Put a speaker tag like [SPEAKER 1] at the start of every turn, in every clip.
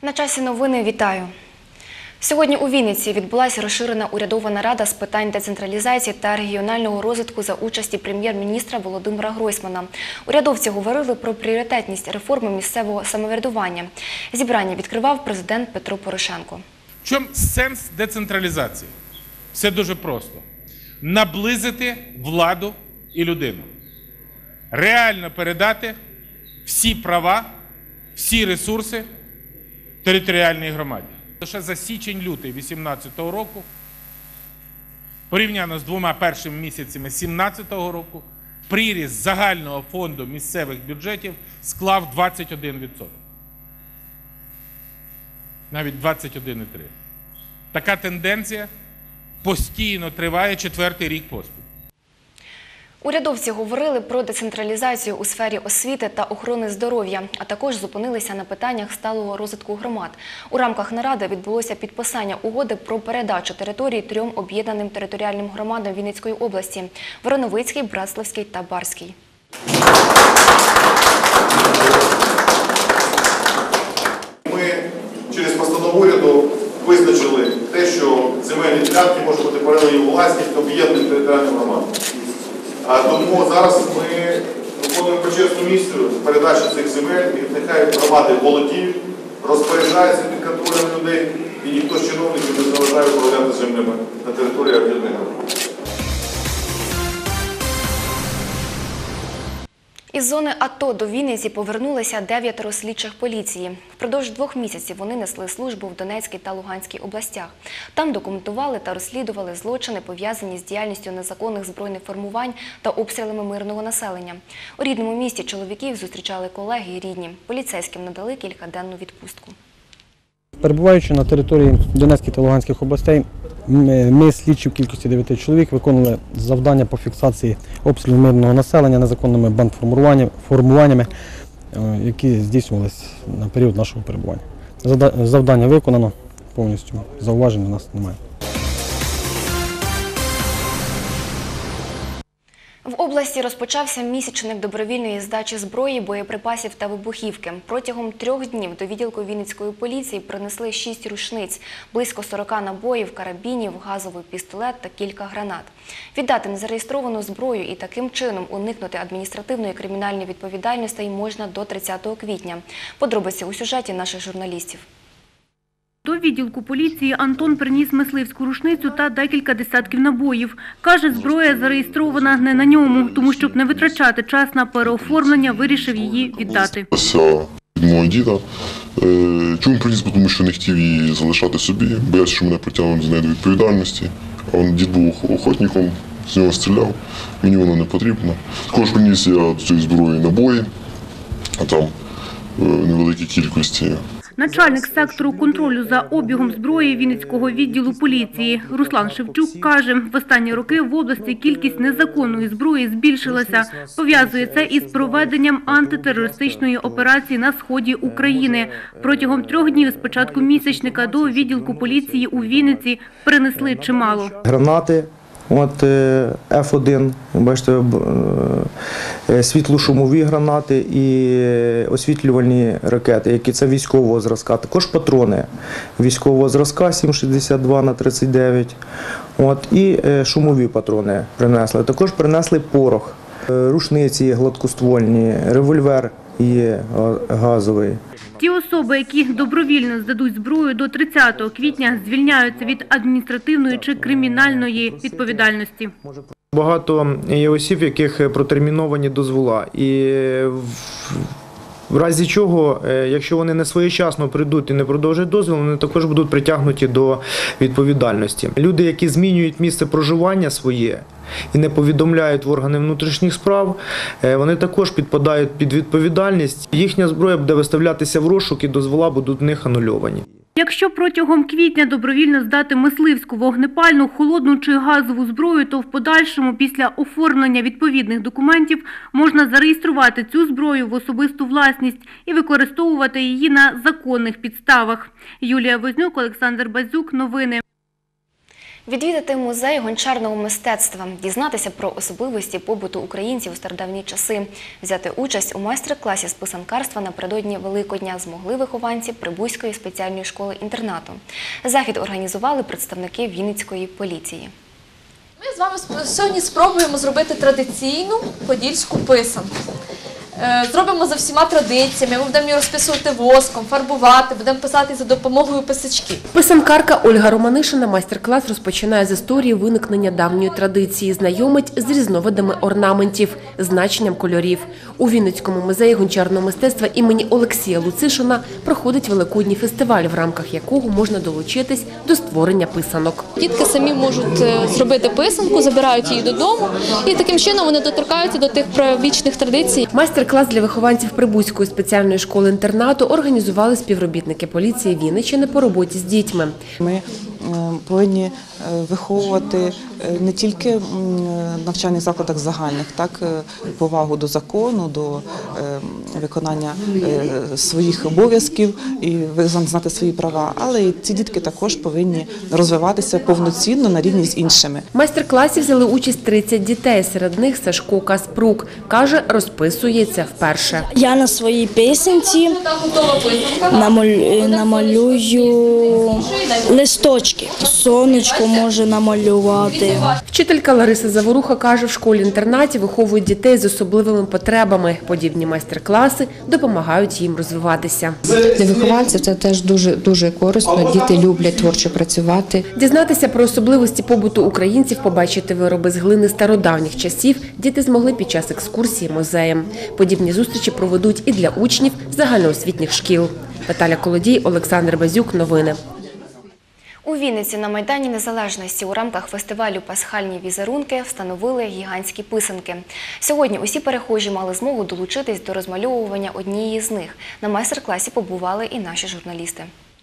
[SPEAKER 1] На часі новини вітаю. Сьогодні у Вінниці відбулася розширена урядова нарада з питань децентралізації та регіонального розвитку за участі прем'єр-міністра Володимира Гройсмана. Урядовці говорили про пріоритетність реформи місцевого самоврядування. Зібрання відкривав президент Петро Порошенко.
[SPEAKER 2] В чому сенс децентралізації? Все дуже просто. Наблизити владу і людину. Реально передати всі права, всі ресурси територіальній громаді. Лише за січень-лютий 2018 року, порівняно з двома першими місяцями 2017 року, приріст загального фонду місцевих бюджетів склав 21%. Навіть 21,3%. Така тенденція постійно триває 4-й рік поспіль.
[SPEAKER 1] Урядовці говорили про децентралізацію у сфері освіти та охорони здоров'я, а також зупинилися на питаннях сталого розвитку громад. У рамках наради відбулося підписання угоди про передачу території 3 об'єднаним територіальним громадам Вінницької області – Вороновицький, Братславський та Барський.
[SPEAKER 3] Ми через постанову уряду визначили те, що земельні ділянки можуть бути передані у власність об'єднаним територіальним громадам. Тому зараз ми виконуємо почесну місію передачі цих земель, і нехай громади володіють, розпоряджаються під контролем людей, і ніхто з чиновників не заважає управляти землями на території об'єднаних громад.
[SPEAKER 1] Із зони АТО до Вінниці повернулися 9 слідчих поліції. Впродовж 2 місяців вони несли службу в Донецькій та Луганській областях. Там документували та розслідували злочини, пов'язані з діяльністю незаконних збройних формувань та обстрілами мирного населення. У рідному місті чоловіків зустрічали колеги і рідні. Поліцейським надали кількаденну відпустку.
[SPEAKER 4] Перебуваючи на території Донецької та Луганських областей, ми, слідчі в кількості 9 чоловік, виконували завдання по фіксації обстрілів мирного населення незаконними бандформуваннями, які здійснювалися на період нашого перебування. Завдання виконано повністю, зауважень у нас немає.
[SPEAKER 1] В області розпочався місячник добровільної здачі зброї, боєприпасів та вибухівки. Протягом 3 днів до відділку Вінницької поліції принесли 6 рушниць, близько 40 набоїв, карабінів, газовий пістолет та кілька гранат. Віддати незареєстровану зброю і таким чином уникнути адміністративної і кримінальної відповідальності можна до 30 квітня. Подробиці у сюжеті наших журналістів.
[SPEAKER 5] До відділку поліції Антон приніс мисливську рушницю та декілька десятків набоїв. Каже, зброя зареєстрована не на ньому, тому щоб не витрачати час на переоформлення, вирішив її віддати.
[SPEAKER 6] Від мого діда. Чому приніс? Тому що не хотів її залишати собі, боявся, що мене притягнуть з нею до відповідальності. А дід був охотником, з нього стріляв, мені воно не потрібно. Також приніс я до цієї зброї набої, а там в невеликій кількості.
[SPEAKER 5] Начальник сектору контролю за обігом зброї Вінницького відділу поліції Руслан Шевчук каже, в останні роки в області кількість незаконної зброї збільшилася. Пов'язує це із проведенням антитерористичної операції на сході України. Протягом 3 днів з початку місячника до відділку поліції у Вінниці принесли чимало.
[SPEAKER 7] Гранати. F1, бачите, світлошумові гранати і освітлювальні ракети, які це військового зразка. Також патрони військового зразка 7,62х39 і шумові патрони принесли. Також принесли порох, рушниці гладкоствольні, револьвер є газовий.
[SPEAKER 5] Ті особи, які добровільно здадуть зброю до 30 квітня, звільняються від адміністративної чи кримінальної відповідальності.
[SPEAKER 7] Багато є осіб, яких протерміновані дозвола. І в разі чого, якщо вони не своєчасно прийдуть і не продовжать дозвіл, вони також будуть притягнуті до відповідальності. Люди, які змінюють місце проживання своє і не повідомляють в органи внутрішніх справ, вони також підпадають під відповідальність. Їхня зброя буде виставлятися в розшук і дозвола будуть в них анульовані.
[SPEAKER 5] Якщо протягом квітня добровільно здати мисливську, вогнепальну, холодну чи газову зброю, то в подальшому, після оформлення відповідних документів, можна зареєструвати цю зброю в особисту власність і використовувати її на законних підставах. Юлія Вознюк, Олександр Базюк. Новини.
[SPEAKER 1] Відвідати музей гончарного мистецтва, дізнатися про особливості побуту українців у стародавні часи, взяти участь у майстер-класі з писанкарства напередодні Великодня змогли вихованці Прибузької спеціальної школи-інтернату. Захід організували представники Вінницької поліції.
[SPEAKER 8] Ми з вами сьогодні спробуємо зробити традиційну подільську писанку. Зробимо за всіма традиціями, ми будемо її розписувати воском, фарбувати, будемо писати за допомогою писачків.
[SPEAKER 9] Писанкарка Ольга Романишина майстер-клас розпочинає з історії виникнення давньої традиції, знайомить з різновидами орнаментів, значенням кольорів. У Вінницькому музеї гончарного мистецтва імені Олексія Луцишина проходить Великодній фестиваль, в рамках якого можна долучитись до створення писанок.
[SPEAKER 8] Дітки самі можуть зробити писанку, забирають її додому і таким чином вони доторкаються до тих вічних традицій.
[SPEAKER 9] Майстер-клас для вихованців Прибузької спеціальної школи-інтернату організували співробітники поліції Вінниччини по роботі з дітьми.
[SPEAKER 10] Ми повинні виховувати не тільки в навчальних закладах загальних, так, повагу до закону, до виконання своїх обов'язків і знати свої права, але і ці дітки також повинні розвиватися повноцінно на рівні з іншими.
[SPEAKER 9] В майстер-класі взяли участь 30 дітей, серед них Сашко Каспрук. Каже, розписується вперше.
[SPEAKER 11] Я на своїй писанці намалюю листочки, сонечко може намалювати.
[SPEAKER 9] Вчителька Лариса Заворуха каже, в школі-інтернаті виховують дітей з особливими потребами. Подібні майстер-класи допомагають їм розвиватися.
[SPEAKER 12] Для вихованців це теж дуже корисно. Діти люблять творчо працювати.
[SPEAKER 9] Дізнатися про особливості побуту українців, побачити вироби з глини стародавніх часів діти змогли під час екскурсії музеєм. Подібні зустрічі проведуть і для учнів загальноосвітніх шкіл. Наталя Колодій, Олександр Базюк. Новини.
[SPEAKER 1] У Вінниці на Майдані Незалежності у рамках фестивалю «Пасхальні візерунки» встановили гігантські писанки. Сьогодні усі перехожі мали змогу долучитись до розмальовування однієї з них. На майстер-класі побували і наші журналісти.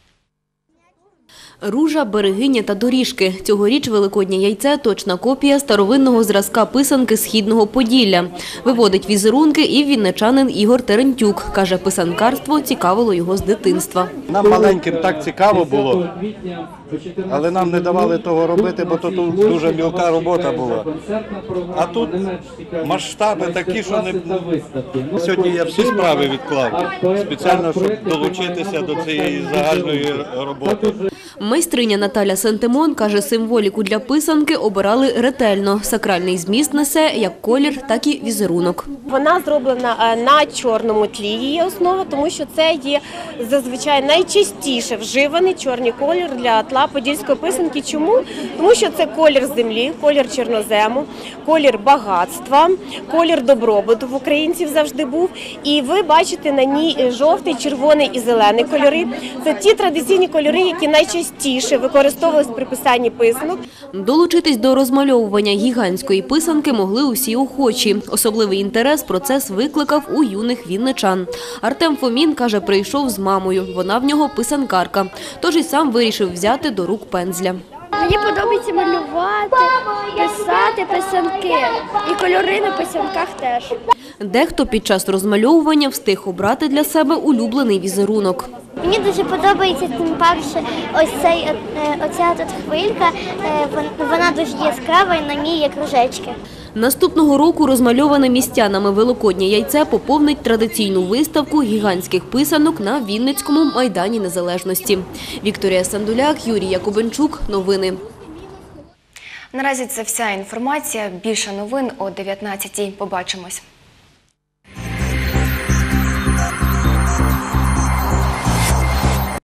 [SPEAKER 13] Ружа, берегиня та доріжки. Цьогоріч великоднє яйце – точна копія старовинного зразка писанки Східного Поділля. Виводить візерунки і вінничанин Ігор Терентюк. Каже, писанкарство цікавило його з дитинства.
[SPEAKER 14] Нам маленьким так цікаво було, але нам не давали того робити, бо тут дуже мілка робота була. А тут масштаби такі, що не... Сьогодні я всі справи відклав, спеціально, щоб долучитися до цієї загальної роботи.
[SPEAKER 13] Майстриня Наталя Сентимон каже, символіку для писанки обирали ретельно. Сакральний зміст несе як колір, так і візерунок.
[SPEAKER 15] Вона зроблена на чорному тлі, її основа, тому що це є зазвичай найчастіше вживаний чорний колір для тла подільської писанки. Чому? Тому що це колір землі, колір чорнозему, колір багатства, колір добробуту в українців завжди був. І ви бачите на ній жовтий, червоний і зелений кольори. Це ті традиційні кольори, які найчастіше використовувалися при писанні писанок.
[SPEAKER 13] Долучитись до розмальовування гігантської писанки могли усі охочі. Особливий інтерес процес викликав у юних вінничан. Артем Фомін, каже, прийшов з мамою. Вона в нього писанкарка. Тож і сам вирішив взяти до рук пензля.
[SPEAKER 16] Мені подобається малювати, писати писанки. І кольори на писанках теж.
[SPEAKER 13] Дехто під час розмальовування встиг обрати для себе улюблений візерунок.
[SPEAKER 16] Мені дуже подобається, тим паче, оця тут хвилька, вона дуже яскрава і на ній є кружечки.
[SPEAKER 13] Наступного року розмальоване містянами великоднє яйце поповнить традиційну виставку гігантських писанок на Вінницькому Майдані Незалежності. Вікторія Сандуляк, Юрій Якубенчук. Новини.
[SPEAKER 1] Наразі це вся інформація. Більше новин о 19-й. Побачимось.